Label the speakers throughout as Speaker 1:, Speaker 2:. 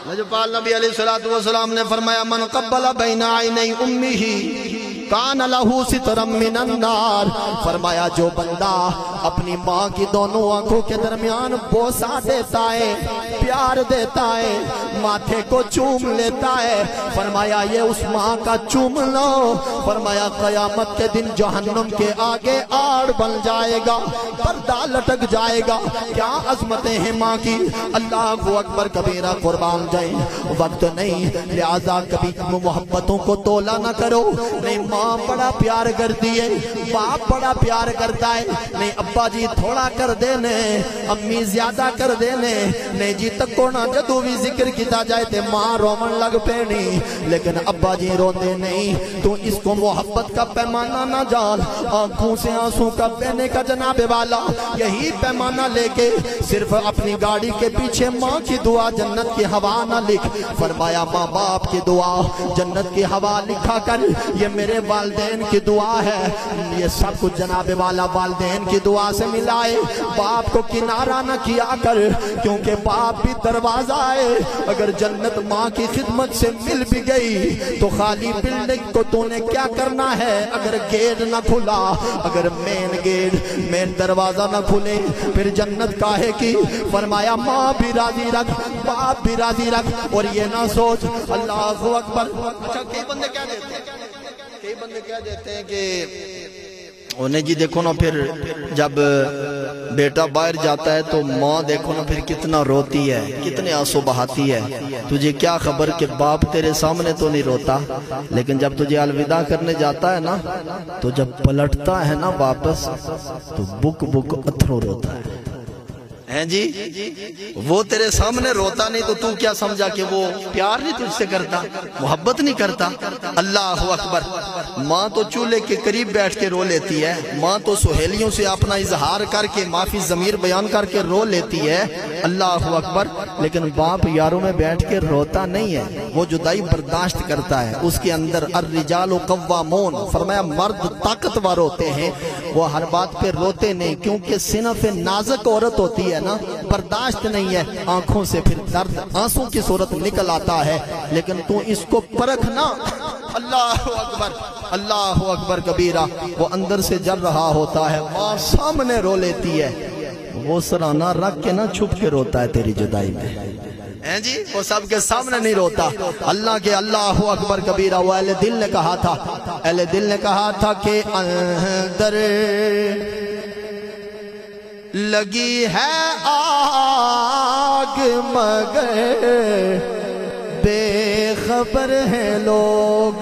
Speaker 1: लजपाल नबी अलैहिस्सलाम ने फरमाया मन क़ब्बल बैन ऐनै उम्मिही कान लहू सितरम मिनन नार। फरमाया जो बंदा अपनी माँ की दोनों आंखों के दरमियान बोसा देता है, प्यार देता है, माथे को चूम लेता है, फरमाया ये उस माँ का चूम लो, फरमाया क़यामत के दिन जहन्नुम के आगे आड़ बन जाएगा, पर्दा लटक जाएगा। क्या अज़मतें हैं माँ की। अल्लाहु अकबर कबीरा, कुर्बान जाए, वक्त नहीं, लिहाजा कभी मोहब्बतों को तोला न करो। नहीं, माँ बड़ा प्यार करती है, बाप बड़ा प्यार करता है। नहीं अब्बा जी थोड़ा कर देने, अम्मी ज्यादा कर देने, नहीं जी तको ना जदू भी जिक्र किया जाए ते माँ रोमन लग पैनी, लेकिन अब्बा जी रोते नहीं। तो इसको मोहब्बत का पैमाना ना जान, आंखों से आंसू का बहने का जनाबे वाला, यही पैमाना लेके सिर्फ अपनी गाड़ी के पीछे माँ की दुआ जन्नत की हवा ना लिख। फरमाया माँ बाप की दुआ जन्नत की हवा लिखा कर, ये मेरे वालिदैन की दुआ है। ये सब कुछ जनाबे वाला वालिदैन की दुआ से मिलाए। बाप को किनारा न किया कर, क्योंकि बाप भी दरवाजा है। अगर जन्नत माँ की खिदमत से मिल भी गई तो खाली बिल्डिंग को तूने क्या करना है। अगर गेट न खुला, अगर मेन दरवाजा न खुले, फिर जन्नत काहे की। फरमाया माँ भी राजी रख, बाप भी राजी रख, और ये ना सोच अल्लाहु अकबर। अच्छा कई बंदे क्या देते हैं, कई बंदे क्या देते हैं कि उन्हें जी देखो ना, फिर जब बेटा बाहर जाता है तो माँ देखो ना फिर कितना रोती है, कितने आंसू बहाती है। तुझे क्या खबर कि बाप तेरे सामने तो नहीं रोता, लेकिन जब तुझे अलविदा करने जाता है ना, तो जब पलटता है ना वापस, तो बुक बुक अथरो रोता है जी। वो तेरे सामने रोता नहीं तो तू क्या समझा कि वो प्यार नहीं तुझसे करता, मोहब्बत नहीं करता। अल्लाह अकबर। माँ तो चूल्हे के करीब बैठ के रो लेती है, माँ तो सहेलियों से अपना इजहार करके माफी ज़मीर बयान करके रो लेती है। अल्लाह अकबर। लेकिन बाप यारों में बैठ के रोता नहीं है, वो जुदाई बर्दाश्त करता है। उसके अंदर अर्रिजालु कव्वामून, फरमाया मर्द ताकतवर होते हैं, वो हर बात पे रोते नहीं, क्योंकि सिनफ नाजुक औरत होती है ना, बर्दाश्त नहीं है, आंखों से फिर दर्द आंसू की सूरत निकल आता है। लेकिन तू इसको परखना। अल्लाह अकबर, अल्लाह अकबर कबीरा। वो अंदर से जल रहा होता है, माँ सामने रो लेती है, वो सराहना रख के ना छुप के रोता है तेरी जुदाई में हैं जी। वो सबके सामने नहीं रोता। अल्लाह के अल्लाह अकबर कबीरा। वो अहले दिल ने कहा था, अहले दिल ने कहा था कि अंदर लगी है आग मगर बेखबर हैं लोग।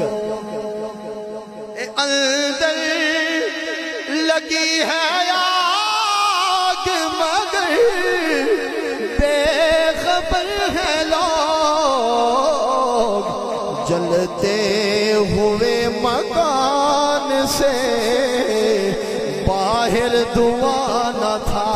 Speaker 1: अंदर लगी है आग मगर बेखबर हैं लोग। जलते हुए मकान से बाहर धुआं न था।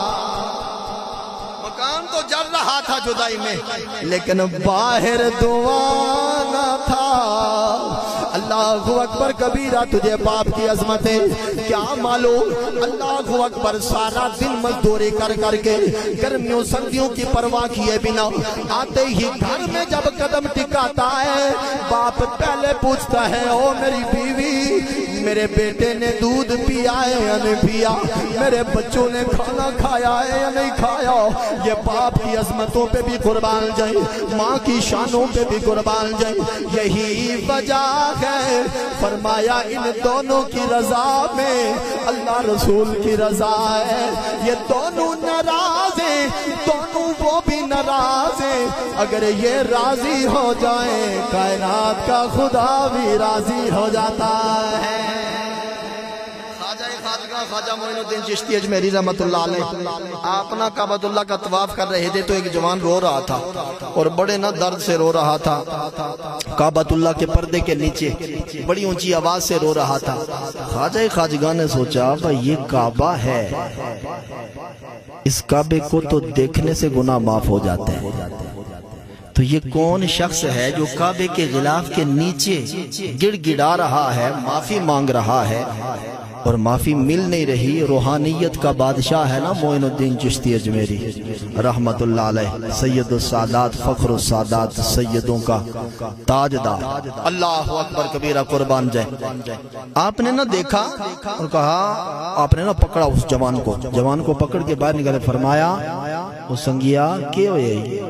Speaker 1: मकान तो जल रहा था जुदाई में, लेकिन बाहर धुआं न था। अल्लाहु अकबर कबीरा। तुझे बाप की अजमत है क्या मालूम। अल्लाहु अकबर। सारा दिन मजदूरी कर करके गर्मियों सर्दियों की परवाह किए बिना आते ही घर में जब कदम टिकाता है, बाप पहले पूछता है, ओ मेरी बीवी, मेरे बेटे ने दूध पिया है या नहीं पिया, मेरे बच्चों ने खाना खाया है या नहीं खाया। ये बाप की अजमतों पे भी कुर्बान जाए, माँ की शानों पे भी कुर्बान जाए। यही वजह है फरमाया इन दोनों की रजा में अल्लाह रसूल की रजा है। ये दोनों नाराज हैं, दोनों वो भी नाराज हैं। अगर ये राजी हो जाए, कायनात का खुदा भी राजी हो जाता है। ख्वाजा मोइनुद्दीन चिश्ती अजमेरी रहमतुल्लाह अलैह अपना काबतुल्लाह का तवाफ कर रहे थे तो एक जवान रो रहा था और बड़े ना दर्द से रो रहा था। काबतुल्लाह के पर्दे के नीचे बड़ी ऊंची आवाज से रो रहा था। ख्वाजा खाजगा ने सोचा भाई ये काबा है, इस काबे को तो देखने से गुनाह माफ हो जाते हैं, तो ये कौन शख्स है जो काबे के गिलाफ के नीचे गिड़गिड़ा रहा है, माफी मांग रहा है। اور معافی مل نہیں رہی. روحانیت کا بادشاہ ہے نا معین الدین چشتی اجمیری رحمت اللہ علیہ، سید السادات، فخر السادات، سیدوں کا تاجدار. اللہ اکبر کبیرہ، قربان جائے. آپ نے نہ دیکھا اور کہا، آپ نے نہ پکڑا اس جوان کو پکڑ کے باہر نکالے. فرمایا وہ سنگیا کیا ہوئے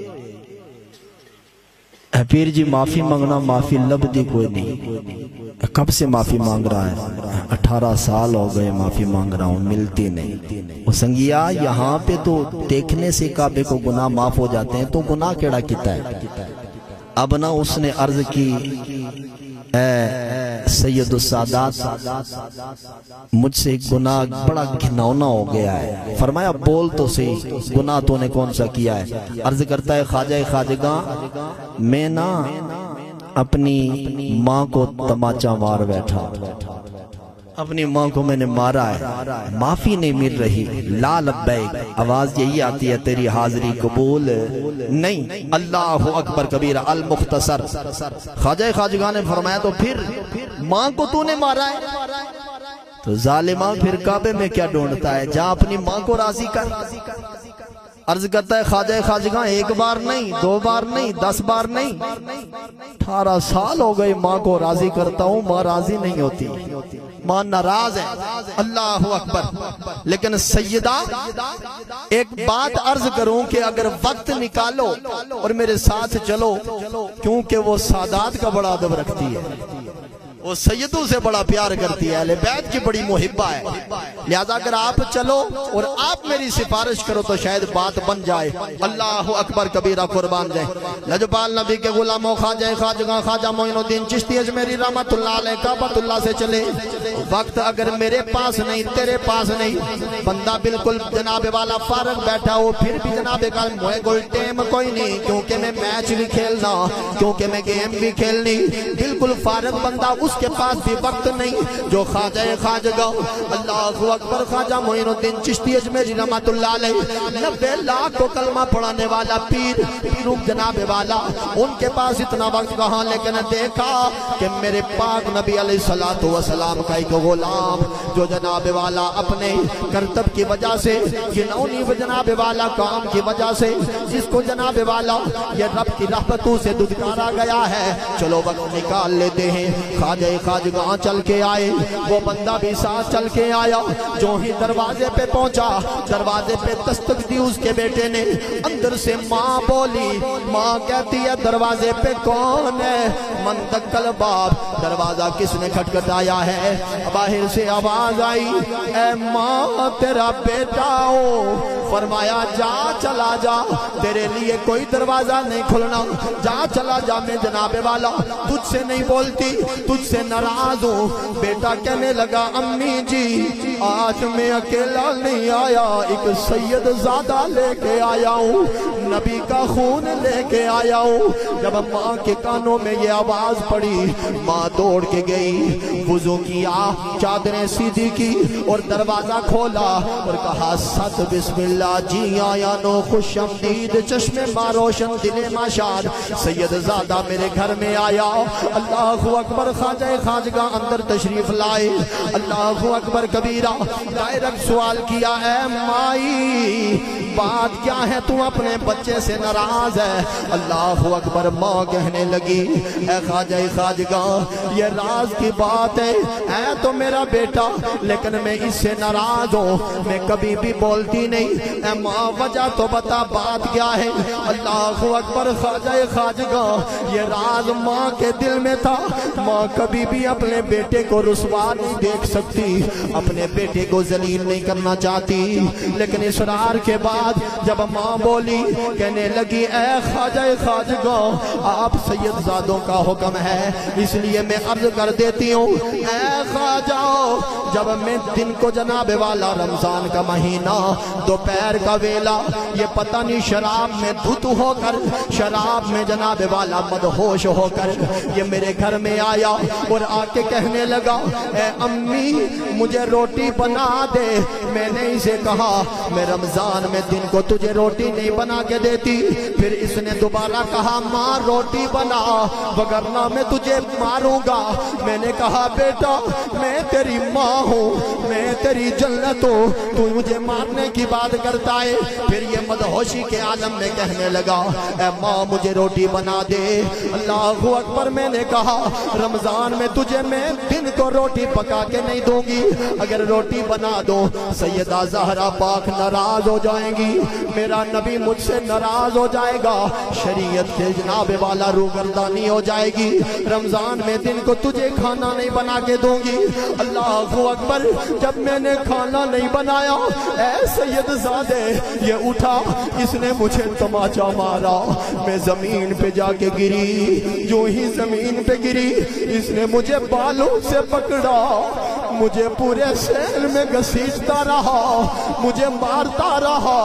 Speaker 1: پیر جی معافی مانگنا، معافی لب دی کوئی نہیں. کب سے معافی مانگ رہا ہے؟ 18 سال ہو گئے معافی مانگ رہا ہوں، ملتی نہیں. وہ سنگیا یہاں پہ تو دیکھنے سے کعبے کو گناہ معاف ہو جاتے ہیں، تو گناہ کیڑا کیتا ہے؟ اب نہ اس نے عرض کی، اے سید السادات مجھ سے گناہ بڑا گھناؤنا ہو گیا ہے. فرمایا بول تو صحیح، گناہ تو نے کون سا کیا ہے؟ عرض کرتا ہے خواجہ خواجگاں میں نا اپنی ماں کو تماچا مار بیٹھا، اپنی ماں کو میں نے مارا ہے، معافی نہیں مل رہی. لا لبیک، آواز یہی آتی ہے تیری حاضری قبول نہیں. اللہ اکبر کبیرہ. المختصر. خواجہ خواجگاں نے فرمایا تو پھر ماں کو تو نے مارا ہے تو ظالمہ پھر کعبے میں کیا ڈھونڈتا ہے؟ جا اپنی ماں کو راضی کر. عرض کرتا ہے خواجہ خواجگاں ایک بار نہیں، 2 بار نہیں، 10 بار نہیں، 18 سال ہو گئے ماں کو راضی کرتا ہوں، ماں راضی نہیں ہوتی، ماں ناراض ہے. اللہ اکبر. لیکن سیدہ ایک بات عرض کروں کہ اگر وقت نکالو اور میرے ساتھ چلو، کیونکہ وہ سادات کا بڑا ادب رکھتی ہے، وہ سیدوں سے بڑا پیار کرتی ہے، اہل بیت کی بڑی محبہ ہے. لہذا اگر آپ چلو اور آپ میری سفارش کرو تو شاید بات بن جائے. اللہ اکبر کبیرہ، قربان جائے. لجپال نبی کے غلاموں خواجہ خواجگاں خواجہ معین الدین چشتی اجمیری رحمت اللہ علیہ کعبۃ اللہ سے چلے. وقت اگر میرے پاس نہیں، تیرے پاس نہیں، بندہ بالکل جناب والا فارغ بیٹھا ہو، پھر بھی جناب موئے کوئی ٹیم کوئی نہیں، کیونکہ میں میچ بھی کھیلنا، کیونکہ میں گیم بھی کھیلنی. بالکل فارغ بندہ، اس کے پاس بھی وقت نہیں. جو خواجہ خواجگاں اللہ اکبر خواجہ معین الدین چشتی اجمیری رحمت اللہ علیہ 90 لاکھ کو کلمہ پڑھانے والا پیروں جناب والا، ان کے پاس اتنا وقت کہاں. لیکن دیکھا کہ میرے پاک نبی علیہ السلام کا ایک غلام جو جناب والا اپنے کرتب کی وجہ سے، گنونی جناب والا کام کی وجہ سے، جس کو جناب والا یہ رب کی رحمتوں سے دودکارا گیا ہے، چلو وقت نکال لیتے ہیں. خواجہ خواجگاں چل کے آئے، وہ بندہ بھی ساتھ چل کے آیا. جو ہی دروازے پہ پہنچا، دروازے پہ دستک دی اس کے بیٹے نے. اندر سے ماں بولی، ماں کہتی ہے دروازے پہ کون ہے؟ من دکل باب، دروازہ کس نے کھٹکھٹایا ہے؟ باہر سے آواز آئی، اے ماں تیرا بیٹا ہو. فرمایا جا چلا جا، تیرے لیے کوئی دروازہ نہیں کھلنا، جا چلا جا، میں جناب والا تجھ سے نہیں بولتی، تجھ سے ناراض ہوں. بیٹا کہنے لگا امی جی آج میں اکیلا نہیں آیا، ایک سید زادہ لے کے آیا ہوں، نبی کا خون لے کے آیا ہوں. جب ماں کے کانوں میں یہ آواز پڑی، ماں دوڑ کے گئی، وضو کیا، چادریں سیدھی کی اور دروازہ کھولا اور کہا ست بسم اللہ، جی آیا نو خوش آمدید، چشم ماں روشن دل ماں شاد، سید زادہ میرے گھر میں آیا. اللہ اکبر. خواجہ خواجگاں اندر تشریف لائے. اللہ اکبر کبیرہ. ڈائریکٹ سوال کیا، اے مائی بات کیا ہے، تو اپنے بچے سے ناراض ہے؟ اللہ اکبر. ماں کہنے لگی، اے خواجہ خواجگاں یہ راز کی بات ہے تو میرا بیٹا، لیکن میں اس سے ناراض ہوں، میں کبھی بھی بولتی نہیں. اے ماں وجہ تو بتا، بات کیا ہے؟ اللہ اکبر. خواجہ خواجگاں یہ راز ماں کے دل میں تھا. ماں کبھی بھی اپنے بیٹے کو رسوا نہیں دیکھ سکتی، اپنے بیٹے کو ذلیل نہیں کرنا چاہتی. لیکن اصرار کے بعد جب ماں بولی، کہنے لگی اے خواجہ خواجگاں آپ سید زادوں کا حکم ہے، اس لیے میں عرض کر دیتی ہوں. اے خواجہ جب میں دن کو جناب والا رمضان کا مہینہ دوپہر دوپہر کا ویلا، یہ پتہ نہیں شراب میں دھت ہو کر، شراب میں جناب والا مدہوش ہو کر یہ میرے گھر میں آیا اور آ کے کہنے لگا اے امی مجھے روٹی بنا دے۔ میں نے اسے کہا میں رمضان میں دن کو تجھے روٹی نہیں بنا کے دیتی۔ پھر اس نے دوبارہ کہا ماں روٹی بنا وگرنہ میں تجھے ماروں گا۔ میں نے کہا بیٹا میں تیری ماں ہوں، میں تیری جنت ہوں، تو مجھے مارنے کی بات کرتا ہے۔ پھر یہ مدہوشی کے عالم میں کہنے لگا اے ماں مجھے روٹی بنا دے۔ اللہ اکبر۔ میں نے کہا رمضان میں تجھے میں دن کو روٹی پکا کے نہیں دوں گی، اگر روٹی بنا دو سیدہ زہرا پاک ناراض ہو جائیں گی، میرا نبی مجھ سے ناراض ہو جائے گا، شریعت کے جناب والا روگردانی ہو جائے گی، رمضان میں دن کو تجھے کھانا نہیں بنا کے دوں گی۔ اللہ اکبر۔ جب میں نے کھانا نہیں بنایا اے سید زادے یہ اٹھا، اس نے مجھے تماچا مارا، میں زمین پہ جا کے گری، جو ہی زمین پہ گری اس نے مجھے بالوں سے پکڑا، مجھے پورے سیل میں گھسیٹتا رہا، مجھے مارتا رہا۔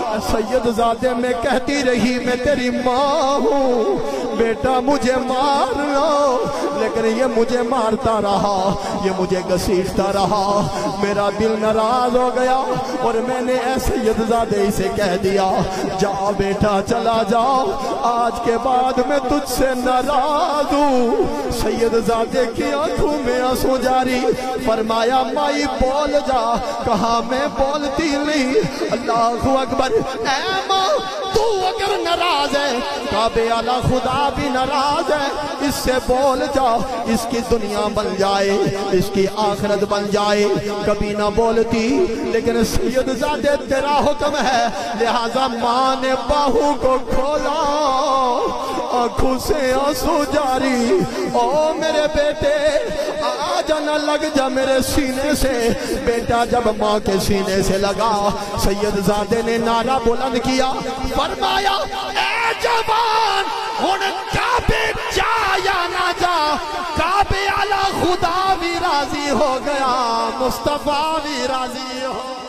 Speaker 1: سید زادے میں کہتی رہی میں تیری ماں ہوں بیٹا مجھے مار لو، لیکن یہ مجھے مارتا رہا، یہ مجھے گھسیٹتا رہا، میرا دل ناراض ہو گیا اور میں نے اے سید زادے اسے کہہ دیا جا بیٹا چلا جا، آج کے بعد میں تجھ سے ناراض ہوں۔ سید زادے کی آنکھوں میں آنسو جاری، فرمایا مائی بول جا، کہا میں بولتی نہیں۔ اللہ اکبر۔ اے ماں تو اگر ناراض ہے کعبے والا خدا بھی ناراض ہے، اس سے بول جا، اس کی دنیا بن جائے، اس کی آخرت بن جائے۔ کبھی نہ بولتی، لیکن سید زادے تیرا حکم ہے، لہٰذا ماں نے باہو کو کھولا، آنکھوں سے آنسو جاری۔ او میرے بیٹے آ جا نہ لگ جا میرے سینے سے۔ بیٹا جب ماں کے سینے سے لگا سید زادے نے نعرہ بلند کیا، فرمایا اے جوان ہن کعبے جا یا نہ جا، کعبے والا خدا بھی راضی ہو گیا، مصطفیٰ بھی راضی ہو